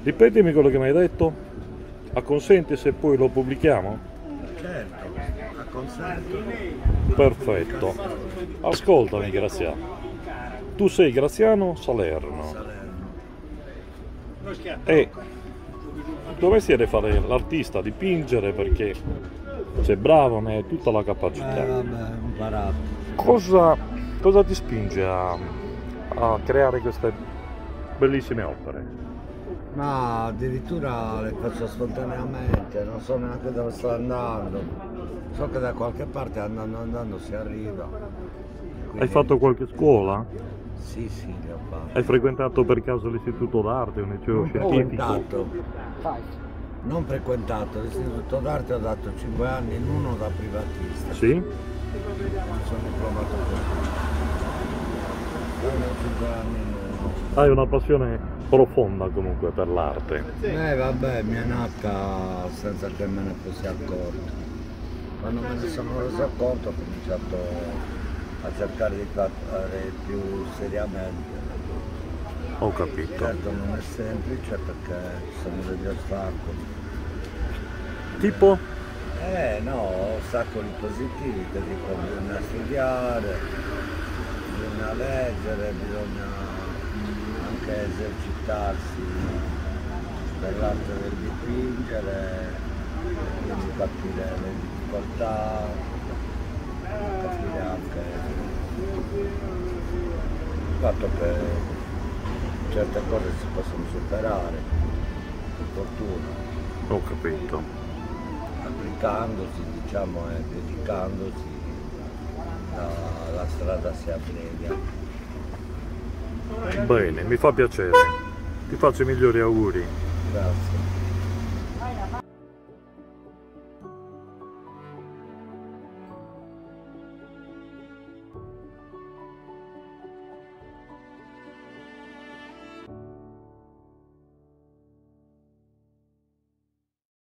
Ripetimi quello che mi hai detto. Acconsenti se poi lo pubblichiamo? Certo, acconsento. Perfetto. Ascoltami, Graziano. Tu sei Graziano Salerno Salerno. e dovresti fare l'artista, dipingere perché sei bravo, ne hai tutta la capacità. Vabbè, ho imparato. Cosa ti spinge a creare queste bellissime opere? Ma addirittura le faccio spontaneamente, non so neanche dove sto andando. So che da qualche parte andando si arriva. Hai Quindi, fatto qualche scuola? sì, sì, le ho fatte. Hai frequentato per caso l'istituto d'arte, un liceo Non scientifico? frequentato, non frequentato, l'istituto d'arte ho dato 5 anni in uno da privatista. Sì? Mi sono diplomato così. Poi 5 anni in uno. Hai una passione profonda comunque per l'arte. Vabbè, mi è nata senza che me ne fossi accorto. Quando me ne sono reso conto ho cominciato a cercare di fare più seriamente. Ho capito. Certo non è semplice perché ci sono degli ostacoli. Tipo? No, ostacoli positivi che dico bisogna studiare, bisogna leggere, bisogna anche esercitarsi per l'arte del dipingere, quindi capire le difficoltà, capire anche il fatto che certe cose si possono superare, per fortuna, Ho capito. applicandosi, diciamo, e dedicandosi, la strada si abbrevi. Bene, mi fa piacere. Ti faccio i migliori auguri. Grazie.